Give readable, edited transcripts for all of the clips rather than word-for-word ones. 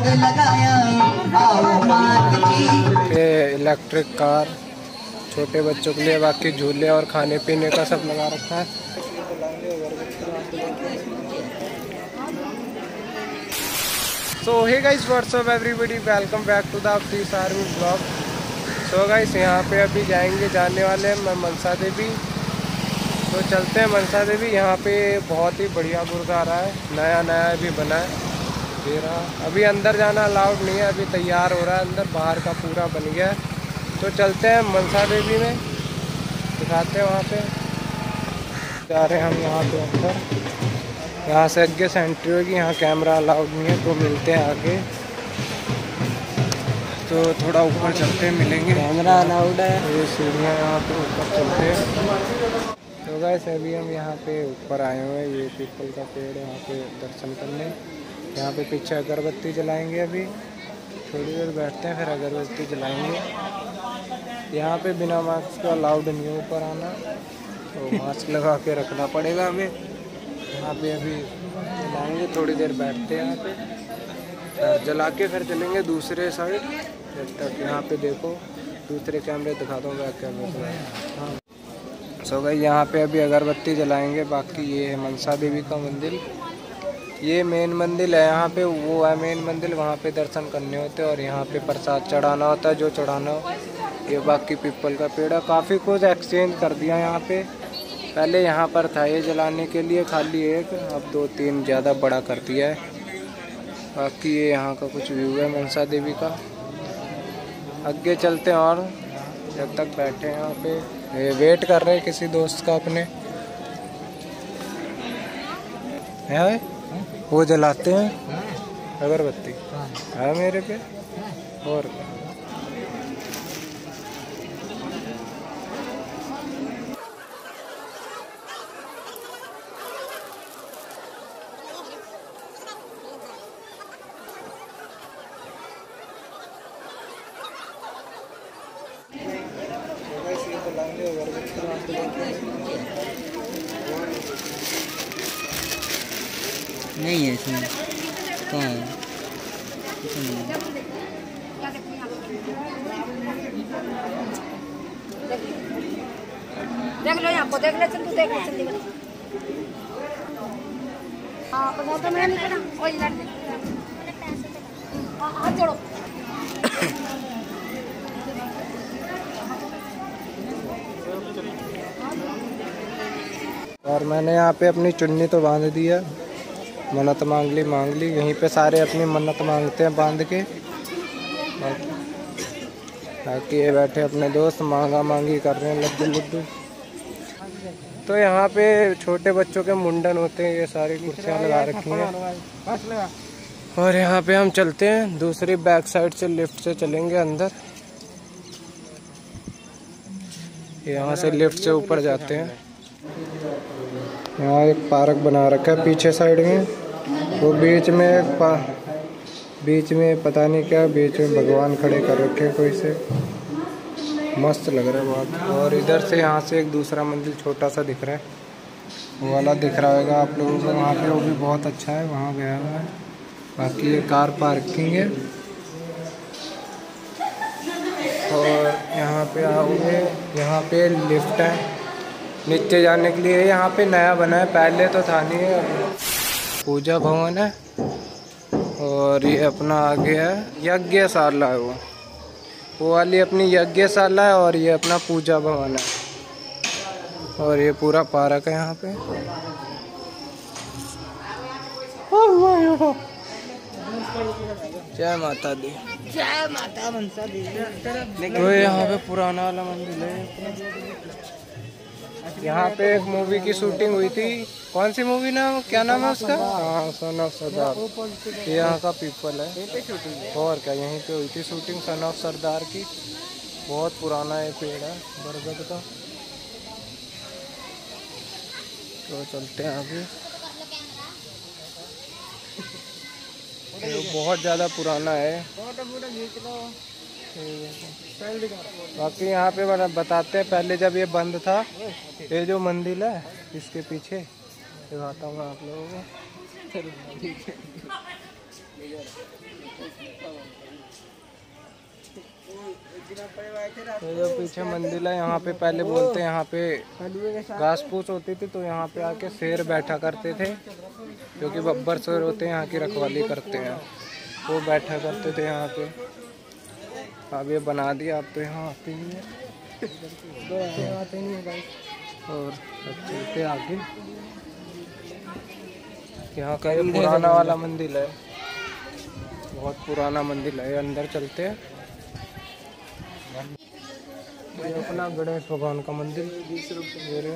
ये electric car छोटे बच्चों के लिए, बाकी झूले और खाने पीने का सब लगा रखा है। So hey guys, what's up everybody, welcome back to the Afrees army blog. So guys, यहाँ पे अभी जाने वाले हैं मनसा देवी। तो चलते हैं मनसा देवी। यहाँ पे बहुत ही बढ़िया गुरुद्वारा है, नया अभी बना है। ये रहा। अभी अंदर जाना अलाउड नहीं है, अभी तैयार हो रहा है, अंदर बाहर का पूरा बन गया है। तो चलते हैं मनसा देवी में, दिखाते हैं वहाँ पे। जा रहे हैं हम यहाँ पे अंदर। यहाँ से आगे से एंट्री होगी, यहाँ कैमरा अलाउड नहीं है। तो मिलते हैं आगे, तो थोड़ा ऊपर चलते हैं, मिलेंगे। कैमरा अलाउड है। ये सीढ़ियाँ यहाँ पे ऊपर चलते हैं। तो गाइस, अभी हम यहाँ पे ऊपर आए हुए हैं। ये पीपल का पेड़ है, यहाँ पे दर्शन करने। यहाँ पे पीछे अगरबत्ती जलाएंगे। अभी थोड़ी देर बैठते हैं, फिर अगरबत्ती जलाएंगे। यहाँ पे बिना मास्क का अलाउड नहीं है ऊपर आना, तो मास्क लगा के रखना पड़ेगा हमें। यहाँ पे अभी जलाएंगे, थोड़ी देर बैठते हैं यहाँ पे, फिर जला के फिर चलेंगे दूसरे साइड। जब तक यहाँ पे देखो, दूसरे कैमरे दिखा दो, बैक कैमरे। हाँ, सो गई। यहाँ पे अभी अगरबत्ती जलाएंगे। बाकी ये है मनसा देवी का मंदिर, ये मेन मंदिर है। यहाँ पे वो है मेन मंदिर, वहाँ पे दर्शन करने होते हैं और यहाँ पे प्रसाद चढ़ाना होता है, जो चढ़ाना हो। ये बाकी पीपल का पेड़ है। काफ़ी कुछ एक्सचेंज कर दिया यहाँ पे। पहले यहाँ पर था ये जलाने के लिए खाली एक, अब 2-3 ज़्यादा बड़ा कर दिया है। बाकी ये यहाँ का कुछ व्यू है मनसा देवी का। आगे चलते हैं, और जब तक बैठे हैं यहाँ पे, ये वेट कर रहे हैं किसी दोस्त का अपने। है वो जलाते हैं अगरबत्ती है मेरे पे। और नहीं है इसमें, कहाँ है? देख लो यहाँ को, देख ले चल, तू देख ले चल। हाँ, 15 मिनट नहीं करना, कोई लड़ दे। हाथ जोड़ो। और मैंने यहाँ पे अपनी चुन्नी तो बांध दी है, मन्नत मांग ली। यहीं पे सारे अपनी मन्नत मांगते हैं बांध के। बाकी ये बैठे अपने दोस्त मांगी कर रहे हैं, लड्डू। तो यहाँ पे छोटे बच्चों के मुंडन होते हैं, ये सारी कुर्सियाँ लगा रखी हैं। और यहाँ पे हम चलते हैं दूसरी बैक साइड से, लिफ्ट से चलेंगे अंदर। यहाँ से लिफ्ट से ऊपर जाते हैं। यहाँ एक पार्क बना रखा है पीछे साइड में, वो बीच में पता नहीं क्या, बीच में भगवान खड़े कर रखे हैं कोई से, मस्त लग रहा है बहुत। और इधर से यहाँ से एक दूसरा मंदिर छोटा सा दिख रहा है, वो वाला दिख रहा होगा आप लोगों को वहाँ पे, वो भी बहुत अच्छा है, वहाँ गया हुआ है। बाकी ये कार पार्किंग है। और यहाँ पे आओगे, यहाँ पे लिफ्ट है नीचे जाने के लिए। यहाँ पे नया बना है, पहले तो था नहीं है। पूजा भवन है, और ये अपना आगे है यज्ञशाला है, वो वाली अपनी यज्ञशाला है, और ये अपना पूजा भवन है। और ये पूरा पार्क है यहाँ पे। जय माता दी, जय माता मनसा देवी। तो यहाँ पे पुराना वाला मंदिर है। यहाँ पे एक मूवी की शूटिंग हुई थी। कौन सी मूवी नाम, क्या नाम है उसका? हाँ, सन ऑफ सरदार। ये यहाँ का पीपल है। और क्या, यहीं पे हुई थी शूटिंग सन ऑफ सरदार की। बहुत पुराना ये पेड़ है बरगद का। तो चलते हैं आगे। ये बहुत ज़्यादा पुराना है। बाकी यहाँ पे बताते हैं, पहले जब ये बंद था, ये जो मंदिर है इसके पीछे, दिखाता हूँ आप लोगों को। ये जो पीछे मंदिर है यहाँ पे पहले बोलते हैं यहाँ पे घास फूस होती थी, तो यहाँ पे आके शेर बैठा करते थे, क्योंकि बब्बर शेर होते हैं यहाँ की रखवाली करते हैं, वो बैठा करते थे यहाँ पे। अब ये बना दिया, अब तो यहाँ आते नहीं है, आते नहीं है भाई। और अब चलते आगे, यहाँ का ये पुराना वाला मंदिर है, बहुत पुराना मंदिर है, अंदर चलते हैं। ये अपना गणेश भगवान का मंदिर 20 रुपये।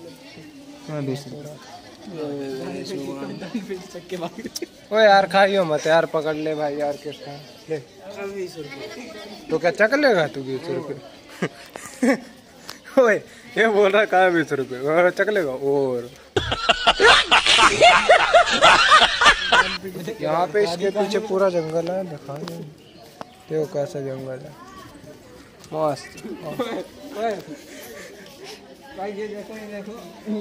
ओ यार खाइयो मत यार, पकड़ ले भाई यार, किसका ले 20 रुपये। तो क्या चक लेगा तू 20 रुपये? ओए ये बोल रहा कहा 20 रुपये, चक लेगा। और यहाँ पे इसके पीछे पूरा जंगल है, दिखा देखो कैसा जंगल है, मस्त। ये देखो, ये देखो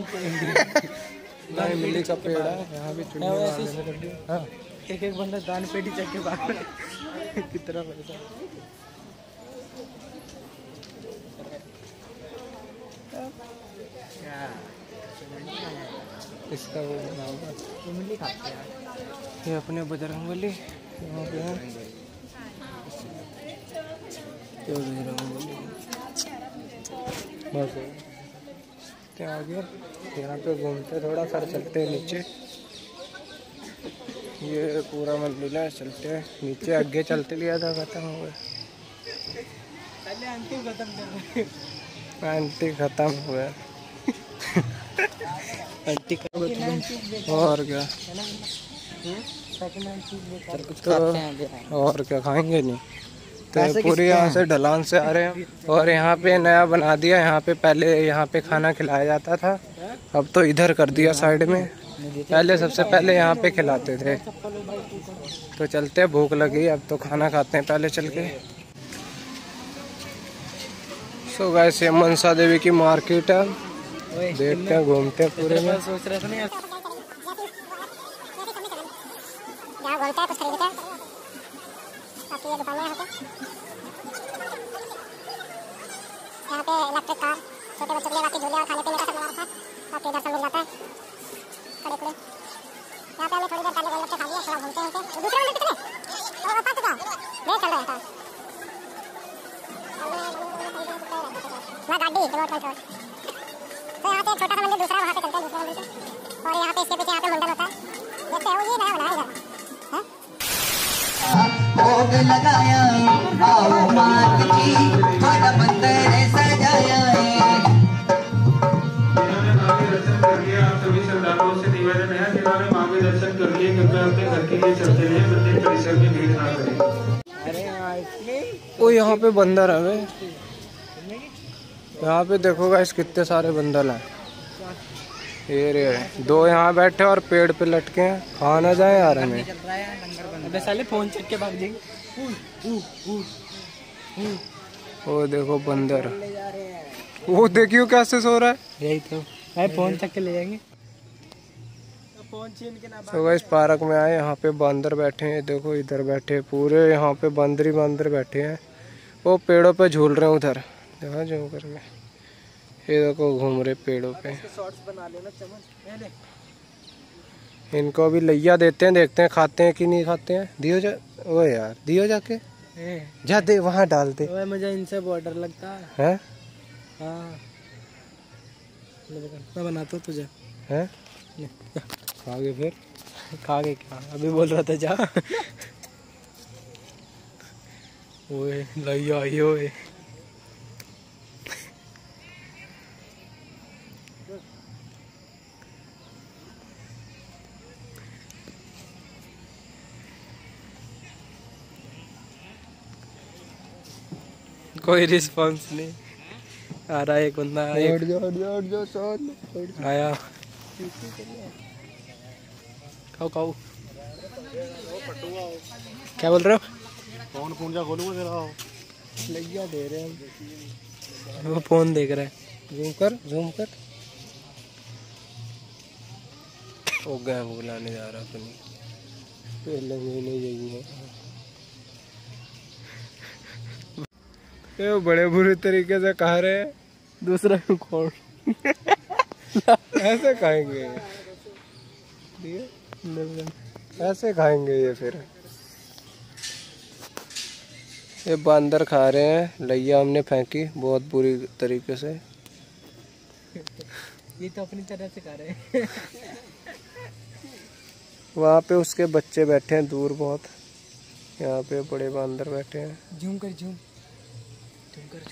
नहीं मिली का पेड़ है यहाँ भी। हाँ एक बंदा दान पेटी चक के भाग कितना पैसा। इसका वो बना होगा, ये अपने बजरंगबली यहाँ पे है, बस आगे यहाँ पे घूमते थोड़ा सा, चलते हैं नीचे। ये पूरा मंदिर है, चलते हैं नीचे, आगे चलते लिया था, खत्म हो गया, आंटी खत्म हो गया। और क्या तो और क्या खाएंगे नहीं, तो पूरी यहाँ से ढलान से आ रहे हैं। और यहाँ पे नया बना दिया, यहाँ पे पहले यहाँ पे खाना खिलाया जाता था, अब तो इधर कर दिया साइड में। पहले सबसे पहले यहाँ पे खिलाते थे। तो चलते हैं, भूख लगी अब तो खाना खाते हैं पहले चल के। सो गाइस ये मनसा देवी की मार्केट है, देखते हैं घूमते हैं पूरे में। सोच रहा था नहीं यहाँ पे इलेक्ट्रिक कार, छोटे बच्चों के लिए बाकी झूले और खाने पीने का सब लगा रखा है, बाकी इधर सब मिल जाता है खड़े खुले। यहाँ पे हमें थोड़ी देर पहले गोलगप्पे खा लिया, थोड़ा घूमते घूमते। दूसरा मंदिर कितने और पाँच का ले चल रहा था ना गाड़ी रिमोट कंट्रोल। तो यहाँ पे छोटा सा मंदिर दूसरा, वहाँ पे चलते हैं दूसरे मंदिर पे। और यहाँ पे इसके पीछे यहाँ पे मुंडन होता है, देखते हैं। वो ये नया बनाया इधर भोग लगाया आओ मात की, हमारा मंदिर सजाया है। आप सभी श्रद्धालुओं से निवेदन है कि उन्होंने मां के दर्शन कर लिए, कृपया अपने घर के लिए चलते रहिए, मंदिर परिसर में भीड़ ना करें। ओ यहाँ पे बंदर है वे, यहाँ पे देखो गाइस कितने सारे बंदर हैं। ये रे दो यहाँ बैठे और पेड़ पे लटके हैं, खा ना जाए यार हमें। अबे साले फोन चेक के भाग जाएंगे। वो देखो बंदर, वो देखियो कैसे सो रहा है। यही तो भाई, फोन चेक के ले जाएंगे। तो गाइस पार्क में आए, यहाँ पे बंदर बैठे हैं, देखो इधर बैठे पूरे, यहाँ पे बंदर बंदर बैठे हैं। वो पेड़ों पे झूल रहे हैं उधर, देखो जो करके। ये देखो घूम रहे पेड़ों पे। इनको अभी लैया देते हैं, देखते हैं खाते हैं कि नहीं खाते हैं। दियो जा, ओ यार दियो जाके जा दे, वहाँ डाल दे। मुझे इनसे बॉर्डर लगता है। हाँ मैं बनाता हूँ तुझे है खागे फिर खागे क्या, अभी बोल रहा था जा। ओए लैया आई ओए। कोई रिस्पॉन्स नहीं आ रहा है। एक बंदा आया, खाओ खाओ। क्या बोल रहे हो? फोन जा खोलूंगा तेरा, लैया दे रहे हैं, वो फोन देख रहा है। जूम कर जूम कर। वो गैंग बुलाने जा रहा अपनी, पहले महीने यही है। ये बड़े बुरे तरीके से खा रहे हैं, दूसरा कौन ऐसे खाएंगे, ऐसे खाएंगे ये। फिर ये बंदर खा रहे हैं, लैया हमने फेंकी बहुत बुरी तरीके से। ये तो अपनी तरह से खा रहे हैं। वहाँ पे उसके बच्चे बैठे हैं दूर बहुत, यहाँ पे बड़े बंदर बैठे हैं। जूम कर जूम कर।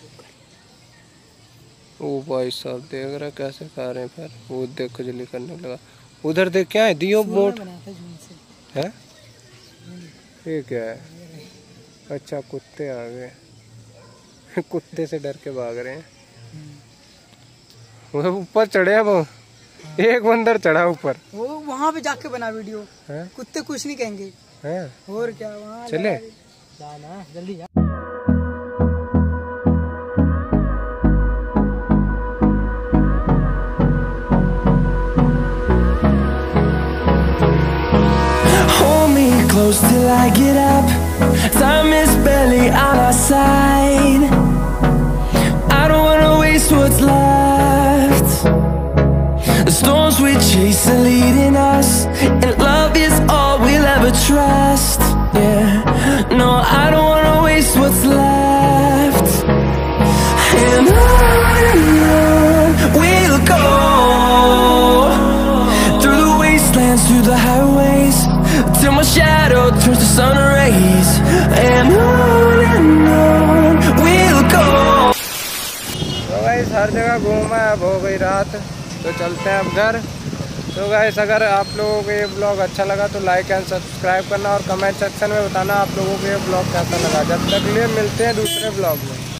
ओ भाई साहब देख रहा कैसे खा रहे हैं। फिर वो देख खुजली करने लगा। उधर देख क्या है, दियो बोट है, ये क्या है? अच्छा कुत्ते आ गए। कुत्ते से डर के भाग रहे हैं। वो ऊपर चढ़े हैं, वो एक बंदर चढ़ा ऊपर। वो वहाँ पे जाके बना वीडियो है? कुत्ते कुछ नहीं कहेंगे है? और क्या वहाँ चले जाना जल्दी जा। Hold me close till I get up. Time is barely on our side. I don't wanna waste what's left. The storms we chase are leading us, and love is all we'll ever trust. Yeah, no, I don't wanna waste what's left. And on we'll go, through the wastelands, through the highways, till my shadow turns to sun rays. And on we'll go. तो guys हर जगह घूमा, अब हो गई रात, तो चलते हैं अब घर। तो गाइस अगर आप लोगों को ये ब्लॉग अच्छा लगा तो लाइक एंड सब्सक्राइब करना और कमेंट सेक्शन में बताना आप लोगों को ये ब्लॉग कैसा लगा। जब तक लिए मिलते हैं दूसरे ब्लॉग में।